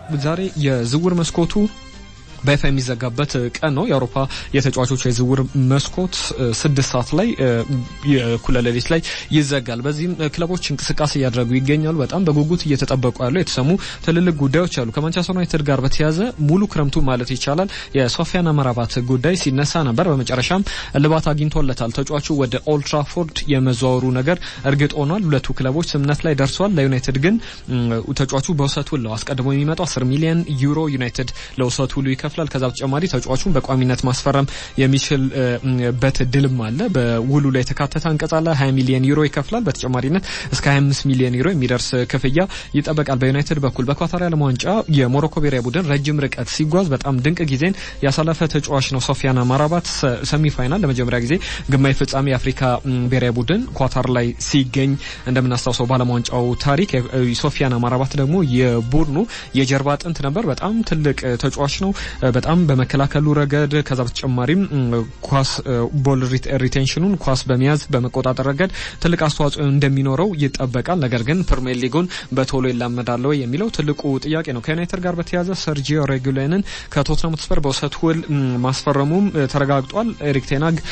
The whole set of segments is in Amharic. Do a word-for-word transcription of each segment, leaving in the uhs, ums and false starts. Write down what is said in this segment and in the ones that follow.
ዛሬ የዝውውር መስኮቱ በይፋ የሚዘጋበት ቀን ነው። የአውሮፓ የተጫዋቾች የዝውውር መስኮት ስድስት ሰዓት ላይ የእኩለ ሌሊት ላይ ይዘጋል። በዚህም ክለቦች እንቅስቃሴ እያደረጉ ይገኛሉ። በጣም በጉጉት እየተጠበቁ ያሉ የተሰሙ ትልልቅ ጉዳዮች አሉ። ከማንቸስተር ዩናይትድ ጋር በተያያዘ ሙሉ ክረምቱ ማለት ይቻላል የሶፊያን አምራባት ጉዳይ ሲነሳ ነበር። በመጨረሻም እልባት አግኝቶለታል። ተጫዋቹ ወደ ኦልድ ትራፎርድ የመዘዋወሩ ነገር እርግጥ ሆኗል። ሁለቱ ክለቦች ስምምነት ላይ ደርሰዋል። ለዩናይትድ ግን ተጫዋቹ በውሰት ውል አስቀድሞ የሚመጣው አስር ሚሊዮን ዩሮ ዩናይትድ ለውሰት ውሉ ይከፍላል። ከዛ በተጨማሪ ተጫዋቹን በቋሚነት ማስፈረም የሚችልበት ድልም አለ። በውሉ ላይ የተካተተ አንቀጽ አለ። ሀያ ሚሊዮን ዩሮ ይከፍላል። በተጨማሪነት እስከ ሀያ አምስት ሚሊዮን ዩሮ የሚደርስ ክፍያ ይጠበቃል። በዩናይትድ በኩል በኳታር ዓለም ዋንጫ የሞሮኮ ብሔራዊ ቡድን ረጅም ርቀት ሲጓዝ በጣም ድንቅ ጊዜን ያሳለፈ ተጫዋች ነው ሶፊያን አምራባት። ሰሚ ፋይናል ለመጀመሪያ ጊዜ ግማሽ ፍጻሜ የአፍሪካ ብሔራዊ ቡድን ኳታር ላይ ሲገኝ እንደምናስታውሰው በዓለም ዋንጫው ታሪክ ሶፊያን አምራባት ደግሞ የቡድኑ የጀርባ አጥንት ነበር። በጣም ትልቅ ተጫዋች ነው። በጣም በመከላከሉ ረገድ ከዛ በተጨማሪም ኳስ ቦል ሪቴንሽኑን ኳስ በመያዝ በመቆጣጠር ረገድ ትልቅ አስተዋጽኦ እንደሚኖረው ይጠበቃል። ነገር ግን ፕሪሚየር ሊጉን በቶሎ ይላመዳል ወይ የሚለው ትልቁ ጥያቄ ነው። ከዩናይትድ ጋር በተያያዘ ሰርጂዮ ሬጉሌንን ከቶትናም ሆትስፐር በውሰት ውል ማስፈረሙም ተረጋግጧል። ኤሪክ ቴን ሃግ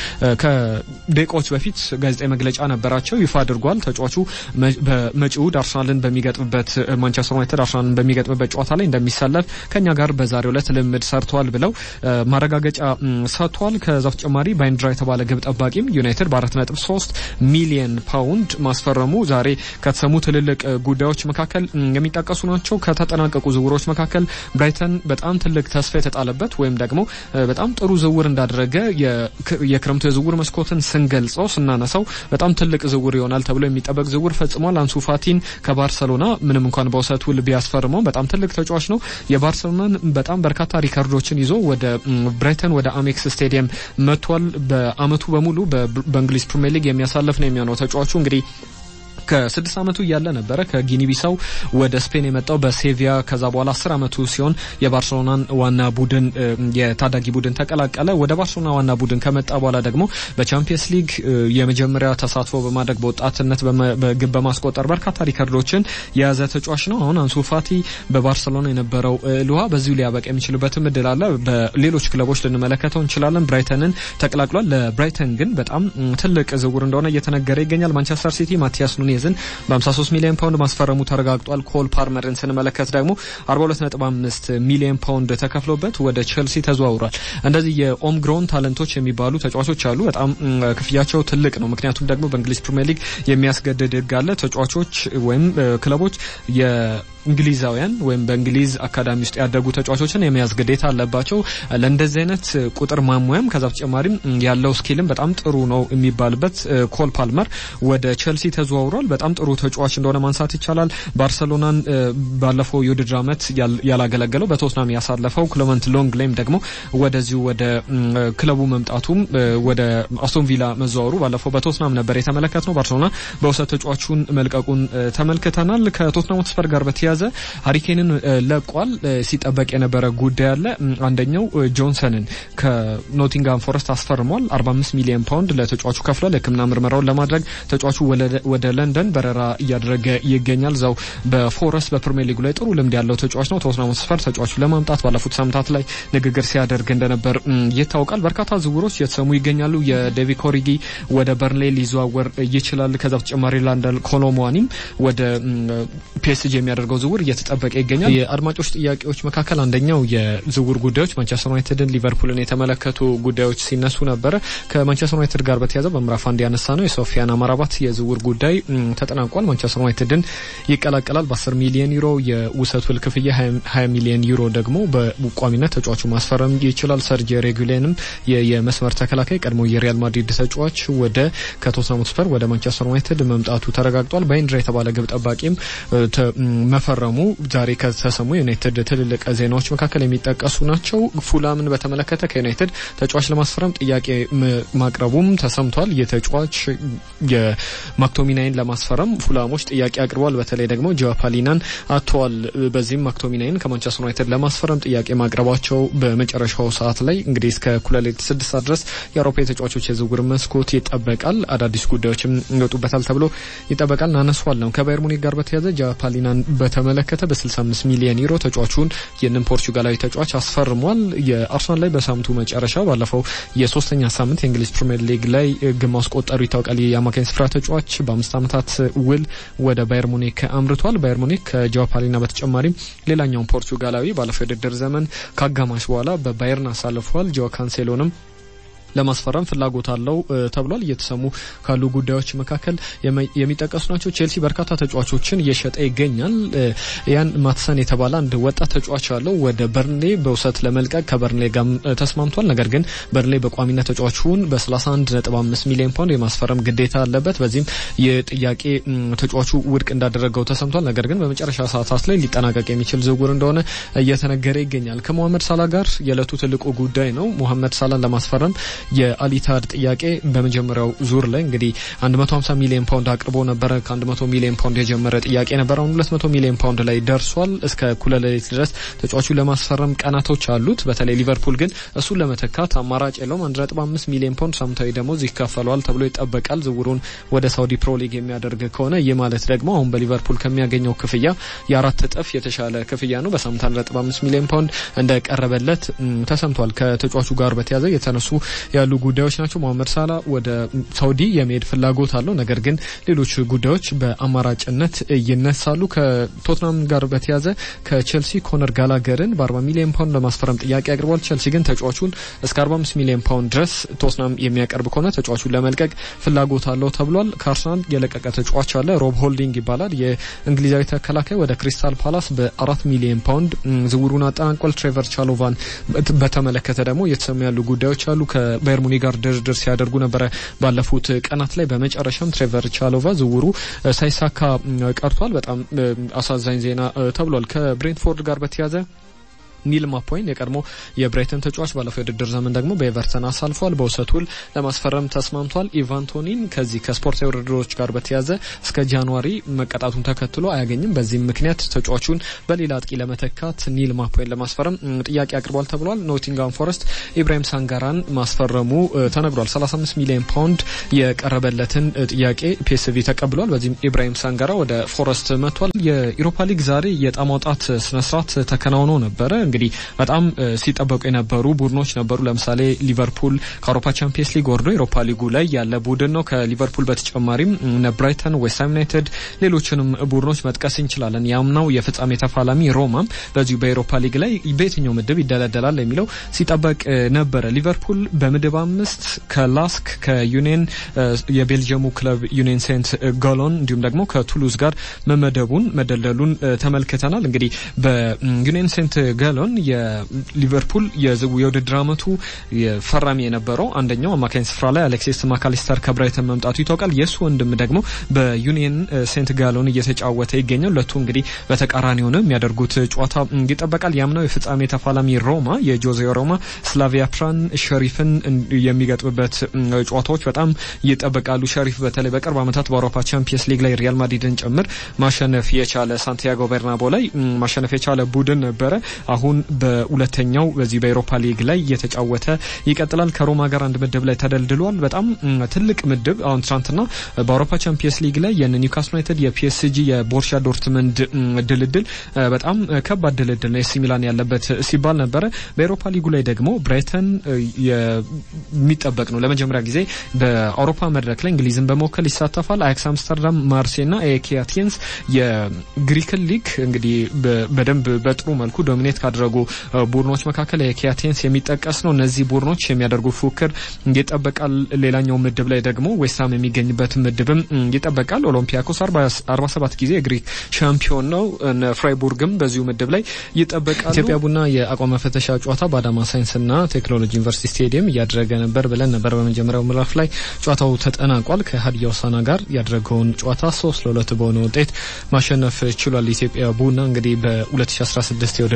ከደቂቃዎች በፊት ጋዜጣዊ መግለጫ ነበራቸው፣ ይፋ አድርጓል። ተጫዋቹ በመጪው አርሰናልን በሚገጥምበት ማንቸስተር ዩናይትድ አርሰናልን በሚገጥምበት ጨዋታ ላይ እንደሚሰለፍ ከኛ ጋር በዛሬው ዕለት ልምድ ሰርቷል ብለው ማረጋገጫ ሰጥቷል። ከዛ በተጨማሪ ባይንድራ የተባለ ግብ ጠባቂም ዩናይትድ በአራት ነጥብ ሶስት ሚሊዮን ፓውንድ ማስፈረሙ ዛሬ ከተሰሙ ትልልቅ ጉዳዮች መካከል የሚጠቀሱ ናቸው። ከተጠናቀቁ ዝውውሮች መካከል ብራይተን በጣም ትልቅ ተስፋ የተጣለበት ወይም ደግሞ በጣም ጥሩ ዝውውር እንዳደረገ የክረምቱ የዝውውር መስኮትን ስንገልጸው ስናነሳው በጣም ትልቅ ዝውውር ይሆናል ተብሎ የሚጠበቅ ዝውውር ፈጽሟል። አንሱ ፋቲን ከባርሰሎና ምንም እንኳን በውሰት ውል ቢያስፈርመው በጣም ትልቅ ተጫዋች ነው። የባርሰሎናን በጣም በርካታ ሪካርዶችን ይዞ ወደ ብራይተን ወደ አሜክስ ስቴዲየም መጥቷል። በአመቱ በሙሉ በእንግሊዝ ፕሪሚየር ሊግ የሚያሳልፍ ነው የሚሆነው። ተጫዋቹ እንግዲህ ከስድስት አመቱ ያለ ነበረ ከጊኒ ቢሳው ወደ ስፔን የመጣው በሴቪያ። ከዛ በኋላ አስር አመቱ ሲሆን የባርሴሎናን ዋና ቡድን የታዳጊ ቡድን ተቀላቀለ። ወደ ባርሴሎና ዋና ቡድን ከመጣ በኋላ ደግሞ በቻምፒየንስ ሊግ የመጀመሪያ ተሳትፎ በማድረግ በወጣትነት በግብ በማስቆጠር በርካታ ሪከርዶችን የያዘ ተጫዋች ነው። አሁን አንሱ ፋቲ በባርሴሎና የነበረው ልዋ በዚሁ ሊያበቃ የሚችልበት እድል አለ። በሌሎች ክለቦች ልንመለከተው እንችላለን። ብራይተንን ተቀላቅሏል። ለብራይተን ግን በጣም ትልቅ ዝውውር እንደሆነ እየተነገረ ይገኛል። ማንቸስተር ሲቲ ማቲያስ ኑኔዝን በሀምሳ ሶስት ሚሊዮን ፓውንድ ማስፈረሙ ተረጋግጧል። ኮል ፓልመርን ስንመለከት ደግሞ አርባ ሁለት ነጥብ አምስት ሚሊዮን ፓውንድ ተከፍሎበት ወደ ቼልሲ ተዘዋውሯል። እንደዚህ የኦም ግሮን ታለንቶች የሚባሉ ተጫዋቾች አሉ። በጣም ክፍያቸው ትልቅ ነው። ምክንያቱም ደግሞ በእንግሊዝ ፕሪሚየር ሊግ የሚያስገድድ ሕግ አለ። ተጫዋቾች ወይም ክለቦች እንግሊዛውያን ወይም በእንግሊዝ አካዳሚ ውስጥ ያደጉ ተጫዋቾችን የመያዝ ግዴታ አለባቸው። ለእንደዚህ አይነት ቁጥር ማሟያም ከዛ በተጨማሪም ያለው ስኪልም በጣም ጥሩ ነው የሚባልበት ኮል ፓልመር ወደ ቼልሲ ተዘዋውሯል። በጣም ጥሩ ተጫዋች እንደሆነ ማንሳት ይቻላል። ባርሰሎናን ባለፈው የውድድር ዓመት ያላገለገለው በቶትናም ያሳለፈው ክሌመንት ሎንግሌም ደግሞ ወደዚሁ ወደ ክለቡ መምጣቱም ወደ አስቶን ቪላ መዘዋወሩ ባለፈው በቶትናም ነበር የተመለከትነው። ባርሰሎና በውሰት ተጫዋቹን መልቀቁን ተመልክተናል። ከቶትናም ሆትስፐር ጋር በተያያዘ ሃሪኬንን ለቋል። ሲጠበቅ የነበረ ጉዳይ አለ። አንደኛው ጆንሰንን ከኖቲንጋም ፎረስት አስፈርሟል። አርባ አምስት ሚሊዮን ፓውንድ ለተጫዋቹ ከፍሏል። የሕክምና ምርመራውን ለማድረግ ተጫዋቹ ወደ ለንደን በረራ እያደረገ ይገኛል። ዛው በፎረስት በፕሪሚየር ሊጉ ላይ ጥሩ ልምድ ያለው ተጫዋች ነው። ቶትናም ሆትስፐር ተጫዋቹ ለማምጣት ባለፉት ሳምንታት ላይ ንግግር ሲያደርግ እንደነበር ይታወቃል። በርካታ ዝውውሮች የተሰሙ ይገኛሉ። የዴቪድ ኮሪጊ ወደ በርንሌይ ሊዘዋወር ይችላል። ከዛ በተጨማሪ ላንደል ኮሎሙዋኒም ወደ ፒኤስጂ የሚያደርገው ዝውውር እየተጠበቀ ይገኛል። የአድማጮች ጥያቄዎች መካከል አንደኛው የዝውውር ጉዳዮች ማንቸስተር ዩናይትድን ሊቨርፑልን የተመለከቱ ጉዳዮች ሲነሱ ነበረ። ከማንቸስተር ዩናይትድ ጋር በተያያዘ በምዕራፍ አንድ ያነሳ ነው የሶፊያን አምራባት የዝውውር ጉዳይ ተጠናቋል። ማንቸስተር ዩናይትድን ይቀላቀላል በአስር ሚሊዮን ዩሮ የውሰት ውል ክፍያ ሀያ ሚሊዮን ዩሮ ደግሞ በቋሚነት ተጫዋቹ ማስፈረም ይችላል። ሰርጂዮ ሬጉሌንም የመስመር ተከላካይ ቀድሞ የሪያል ማድሪድ ተጫዋች ወደ ከቶትናም ሆትስፐር ወደ ማንቸስተር ዩናይትድ መምጣቱ ተረጋግጧል። ባይንድራ የተባለ ግብ ጠባቂም መፈረሙ ዛሬ ከተሰሙ ዩናይትድ ትልልቅ ዜናዎች መካከል የሚጠቀሱ ናቸው። ፉላምን በተመለከተ ከዩናይትድ ተጫዋች ለማስፈረም ጥያቄ ማቅረቡም ተሰምቷል። የተጫዋች የማክቶሚናይን ለማስፈረም ፉላሞች ጥያቄ አቅርበዋል። በተለይ ደግሞ ጆፓሊናን አጥተዋል። በዚህም ማክቶሚናይን ከማንቸስተር ዩናይትድ ለማስፈረም ጥያቄ ማቅረባቸው በመጨረሻው ሰዓት ላይ እንግዲህ እስከ እኩለ ሌሊት ስድስት ሰዓት ድረስ የአውሮፓ የተጫዋቾች የዝውውር መስኮት ይጠበቃል። አዳዲስ ጉዳዮችም ይወጡበታል ተብሎ ይጠበቃል። እናነሳዋለን። ከባየር ሙኒክ ጋር በተያያዘ ጆፓሊናን በተመለከተ በ65 ሚሊዮን ዩሮ ተጫዋቹን የነን ፖርቹጋላዊ ተጫዋች አስፈርሟል። የአርሰናል ላይ በሳምንቱ መጨረሻ ባለፈው የሶስተኛ ሳምንት የእንግሊዝ ፕሪሚየር ሊግ ላይ ግብ ማስቆጠሩ ይታወቃል። የአማካኝ ስፍራ ተጫዋች በአምስት ዓመታት ውል ወደ ባየር ሙኒክ አምርቷል። ባየር ሙኒክ ከጆao ፓሊና በተጨማሪም ሌላኛው ፖርቹጋላዊ ባለፈው የውድድር ዘመን ከአጋማሽ በኋላ በባየርን አሳልፏል። ጆao ካንሴሎንም ለማስፈረም ፍላጎት አለው ተብሏል። እየተሰሙ ካሉ ጉዳዮች መካከል የሚጠቀሱ ናቸው። ቼልሲ በርካታ ተጫዋቾችን እየሸጠ ይገኛል። ያን ማትሰን የተባለ አንድ ወጣት ተጫዋች አለው ወደ በርንሌ በውሰት ለመልቀቅ ከበርንሌ ጋር ተስማምቷል። ነገር ግን በርንሌ በቋሚነት ተጫዋቹን በ31 ነጥብ አምስት ሚሊዮን ፓውንድ የማስፈረም ግዴታ አለበት። በዚህም የጥያቄ ተጫዋቹ ውድቅ እንዳደረገው ተሰምቷል። ነገር ግን በመጨረሻ ሰዓታት ላይ ሊጠናቀቅ የሚችል ዝውውር እንደሆነ እየተነገረ ይገኛል። ከሞሐመድ ሳላ ጋር የዕለቱ ትልቁ ጉዳይ ነው። ሞሐመድ ሳላን ለማስፈረም የአሊታድ ጥያቄ በመጀመሪያው ዙር ላይ እንግዲህ one hundred fifty ሚሊዮን ፓውንድ አቅርቦ ነበር። ከ100 ሚሊዮን ፓውንድ የጀመረ ጥያቄ ነበር። አሁን two hundred ሚሊዮን ፓውንድ ላይ ደርሷል። እስከ ኩለሌት ድረስ ተጫዋቹ ለማስፈረም ቀናቶች አሉት። በተለይ ሊቨርፑል ግን እሱን ለመተካት አማራጭ የለውም። one point five ሚሊዮን ፓውንድ ሳምንታዊ ደሞዝ ይከፈለዋል ተብሎ ይጠበቃል። ዝውውሩን ወደ ሳውዲ ፕሮ ሊግ የሚያደርግ ከሆነ ይህ ማለት ደግሞ አሁን በሊቨርፑል ከሚያገኘው ክፍያ የአራት እጥፍ የተሻለ ክፍያ ነው። በሳምንት one point five ሚሊዮን ፓውንድ እንደቀረበለት ተሰምቷል። ከተጫዋቹ ጋር በተያያዘ የተነሱ ያሉ ጉዳዮች ናቸው። ሞሐመድ ሳላ ወደ ሳውዲ የመሄድ ፍላጎት አለው። ነገር ግን ሌሎች ጉዳዮች በአማራጭነት ይነሳሉ። ከቶትናም ጋር በተያያዘ ከቼልሲ ኮነር ጋላገርን በ40 ሚሊዮን ፓውንድ ለማስፈረም ጥያቄ አቅርቧል። ቼልሲ ግን ተጫዋቹን እስከ forty-five ሚሊዮን ፓውንድ ድረስ ቶትናም የሚያቀርብ ከሆነ ተጫዋቹን ለመልቀቅ ፍላጎት አለው ተብሏል። ከአርሰናል የለቀቀ ተጫዋች አለ። ሮብ ሆልዲንግ ይባላል። የእንግሊዛዊ ተከላካይ ወደ ክሪስታል ፓላስ በ4 ሚሊዮን ፓውንድ ዝውውሩን አጠናቋል። ትሬቨር ቻሎቫን በተመለከተ ደግሞ የተሰሙ ያሉ ጉዳዮች አሉ። ባየር ሙኒክ ጋር ድርድር ሲያደርጉ ነበር ባለፉት ቀናት ላይ። በመጨረሻም ትሬቨር ቻሎቫ ዝውውሩ ሳይሳካ ቀርቷል። በጣም አሳዛኝ ዜና ተብሏል። ከብሬንትፎርድ ጋር በተያያዘ ኒል ማፖይን የቀድሞ የብራይተን ተጫዋች ባለፈው የውድድር ዘመን ደግሞ በኤቨርተን አሳልፏል። በውሰት ውል ለማስፈረም ተስማምቷል። ኢቫን ቶኒን ከዚህ ከስፖርታዊ ውድድሮች ጋር በተያያዘ እስከ ጃንዋሪ መቀጣቱን ተከትሎ አያገኝም። በዚህም ምክንያት ተጫዋቹን በሌላ አጥቂ ለመተካት ኒል ማፖይን ለማስፈረም ጥያቄ አቅርቧል ተብሏል። ኖቲንጋም ፎረስት ኢብራሂም ሳንጋራን ማስፈረሙ ተነግሯል። thirty-five ሚሊዮን ፓውንድ የቀረበለትን ጥያቄ ፒኤስቪ ተቀብሏል። በዚህም ኢብራሂም ሳንጋራ ወደ ፎረስት መጥቷል። የዩሮፓ ሊግ ዛሬ የዕጣ ማውጣት ስነ ስርዓት ተከናውኖ ነበረ። እንግዲህ በጣም ሲጠበቁ የነበሩ ቡድኖች ነበሩ። ለምሳሌ ሊቨርፑል ከአውሮፓ ቻምፒየንስ ሊግ ወርዶ ዩሮፓ ሊጉ ላይ ያለ ቡድን ነው። ከሊቨርፑል በተጨማሪም እነ ብራይተን፣ ዌስት ሃም ዩናይትድ ሌሎችንም ቡድኖች መጥቀስ እንችላለን። ያምናው የፍጻሜ ተፋላሚ ሮማም በዚሁ በዩሮፓ ሊግ ላይ በየትኛው ምድብ ይደለደላል የሚለው ሲጠበቅ ነበረ። ሊቨርፑል በምድብ አምስት ከላስክ ከዩኒየን የቤልጂየሙ ክለብ ዩኒየን ሴንት ጋሎን እንዲሁም ደግሞ ከቱሉዝ ጋር መመደቡን መደልደሉን ተመልክተናል። እንግዲህ በዩኒየን ሴንት ጋሎን የሊቨርፑል የውድድር አመቱ ፈራሚ የነበረው አንደኛው አማካኝ ስፍራ ላይ አሌክሲስ ማካሊስተር ከብራይተን መምጣቱ ይታወቃል። የሱ ወንድም ደግሞ በዩኒየን ሴንት ጋሎን እየተጫወተ ይገኛል። ሁለቱ እንግዲህ በተቃራኒ ሆነው የሚያደርጉት ጨዋታ ይጠበቃል። ያምናው የፍጻሜ ተፋላሚ ሮማ የጆዜ ሮማ ስላቪያ ፕራን ሸሪፍን የሚገጥምበት ጨዋታዎች በጣም ይጠበቃሉ። ሸሪፍ በተለይ በቅርብ አመታት በአውሮፓ ቻምፒየንስ ሊግ ላይ ሪያል ማድሪድን ጭምር ማሸነፍ የቻለ ሳንቲያጎ ቤርናቦ ላይ ማሸነፍ የቻለ ቡድን ነበረ። አሁን በሁለተኛው በዚህ በዩሮፓ ሊግ ላይ እየተጫወተ ይቀጥላል። ከሮማ ጋር አንድ ምድብ ላይ ተደልድሏል። በጣም ትልቅ ምድብ። አሁን ትናንትና በአውሮፓ ቻምፒየንስ ሊግ ላይ የኒውካስል ዩናይትድ፣ የፒኤስጂ፣ የቦሩሲያ ዶርትመንድ ድልድል በጣም ከባድ ድልድል ነው ኤሲ ሚላን ያለበት ሲባል ነበረ። በዩሮፓ ሊጉ ላይ ደግሞ ብራይተን የሚጠበቅ ነው። ለመጀመሪያ ጊዜ በአውሮፓ መድረክ ላይ እንግሊዝን በመወከል ይሳተፋል። አያክስ አምስተርዳም፣ ማርሴይና ኤኬ አቴንስ የግሪክን ሊግ እንግዲህ በደንብ በጥሩ መልኩ ዶሚኔት ካደረጉ ቡድኖች መካከል ኤኬ አቴንስ የሚጠቀስ ነው። እነዚህ ቡድኖች የሚያደርጉ ፉክክር ይጠበቃል። ሌላኛው ምድብ ላይ ደግሞ ዌስትሃም የሚገኝበት ምድብም ይጠበቃል። ኦሎምፒያኮስ forty-seven ጊዜ የግሪክ ሻምፒዮን ነው። ፍራይቡርግም በዚሁ ምድብ ላይ ይጠበቃሉ። ኢትዮጵያ ቡና የአቋም መፈተሻ ጨዋታ በአዳማ ሳይንስና ቴክኖሎጂ ዩኒቨርሲቲ ስቴዲየም እያደረገ ነበር ብለን ነበር። በመጀመሪያው ምዕራፍ ላይ ጨዋታው ተጠናቋል። ከሀዲያ ሆሳዕና ጋር ያደረገውን ጨዋታ three to two በሆነ ውጤት ማሸነፍ ችሏል። ኢትዮጵያ ቡና እንግዲህ በ2016 የውድድር ዘመን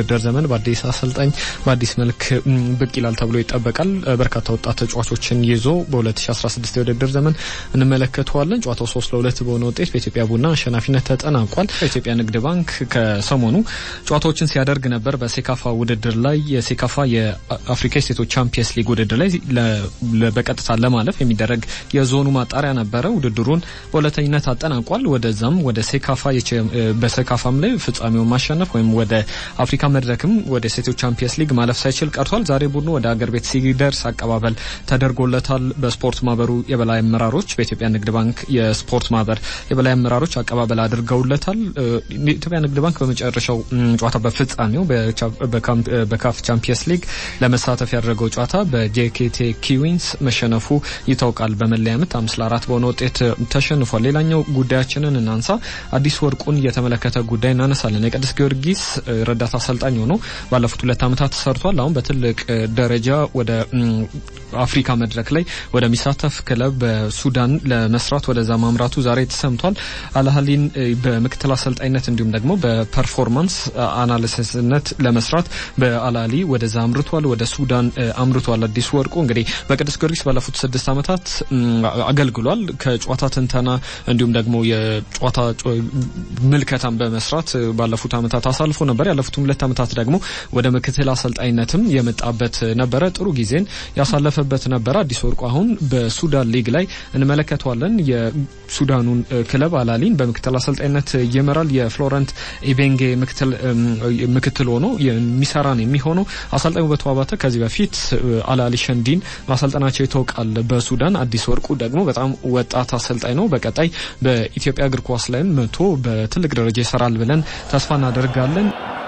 በአዲስ አሰልጣኝ በአዲስ መልክ ብቅ ይላል ተብሎ ይጠበቃል። በርካታ ወጣት ተጫዋቾችን ይዞ በ2016 የውድድር ዘመን እንመለከተዋለን። ጨዋታው ሶስት ለሁለት በሆነ ውጤት በኢትዮጵያ ቡና አሸናፊነት ተጠናቋል። የኢትዮጵያ ንግድ ባንክ ከሰሞኑ ጨዋታዎችን ሲያደርግ ነበር። በሴካፋ ውድድር ላይ የሴካፋ የአፍሪካ ስቴቶች ቻምፒየንስ ሊግ ውድድር ላይ በቀጥታ ለማለፍ የሚደረግ የዞኑ ማጣሪያ ነበረ። ውድድሩን በሁለተኝነት አጠናቋል። ወደዛም ወደ ሴካፋ በሴካፋም ላይ ፍጻሜውን ማሸነፍ ወይም ወደ አፍሪካ መድረክም ወደ ስቴቶች ቻምፒየንስ ሊግ ማለፍ ሳይችል ቀርቷል። ዛሬ ቡድኑ ወደ አገር ቤት ሲደርስ አቀባበል ተደርጎለታል። በስፖርት ማህበሩ የበላይ አመራሮች በኢትዮጵያ ንግድ ባንክ የስፖርት ማህበር የበላይ አመራሮች አቀባበል አድርገውለታል። ኢትዮጵያ ንግድ ባንክ በመጨረሻው ጨዋታ በፍጻሜው በካፍ ቻምፒየንስ ሊግ ለመሳተፍ ያደረገው ጨዋታ በጄኬቲ ኪዊንስ መሸነፉ ይታወቃል። በመለያ ምት አምስት ለአራት በሆነ ውጤት ተሸንፏል። ሌላኛው ጉዳያችንን እናንሳ። አዲስ ወርቁን የተመለከተ ጉዳይ እናነሳለን። የቅዱስ ጊዮርጊስ ረዳት አሰልጣኝ ሆኖ ባለፉት ሁለት ዓመታት ሰርቷል። አሁን በትልቅ ደረጃ ወደ አፍሪካ መድረክ ላይ ወደሚሳተፍ ክለብ በሱዳን ለመስራት ወደዛ ማምራቱ ዛሬ ተሰምቷል። አልሃሊን በምክትል አሰልጣኝነት እንዲሁም ደግሞ በፐርፎርማንስ አናሊሲስነት ለመስራት በአልሃሊ ወደዛ አምርቷል፣ ወደ ሱዳን አምርቷል። አዲስ ወርቁ እንግዲህ በቅዱስ ጊዮርጊስ ባለፉት ስድስት ዓመታት አገልግሏል። ከጨዋታ ትንተና እንዲሁም ደግሞ የጨዋታ ምልከታን በመስራት ባለፉት ዓመታት አሳልፎ ነበር። ያለፉት ሁለት ዓመታት ደግሞ ወደ ምክትል አሰልጣኝነትም የመጣበት ነበረ። ጥሩ ጊዜን ያሳለፈበት ነበረ። አዲስ ወርቁ አሁን በሱዳን ሊግ ላይ እንመለከተዋለን። የሱዳኑን ክለብ አልሃሊን በምክትል አሰልጣኝነት ይመራል። የፍሎረንት ኢቤንጌ ምክትል ምክትል ሆኖ የሚሰራ ነው የሚሆነው። አሰልጣኙ በተዋባተ ከዚህ በፊት አልሃሊ ሸንዲን ማሰልጠናቸው ይታወቃል በሱዳን። አዲስ ወርቁ ደግሞ በጣም ወጣት አሰልጣኝ ነው። በቀጣይ በኢትዮጵያ እግር ኳስ ላይም መቶ በትልቅ ደረጃ ይሰራል ብለን ተስፋ እናደርጋለን።